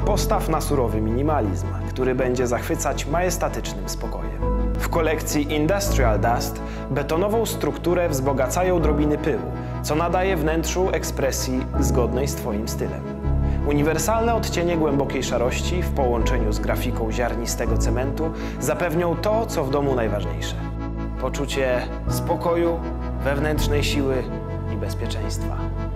Postaw na surowy minimalizm, który będzie zachwycać majestatycznym spokojem. W kolekcji Industrial Dust betonową strukturę wzbogacają drobiny pyłu, co nadaje wnętrzu ekspresji zgodnej z Twoim stylem. Uniwersalne odcienie głębokiej szarości w połączeniu z grafiką ziarnistego cementu zapewnią to, co w domu najważniejsze. Poczucie spokoju, wewnętrznej siły i bezpieczeństwa.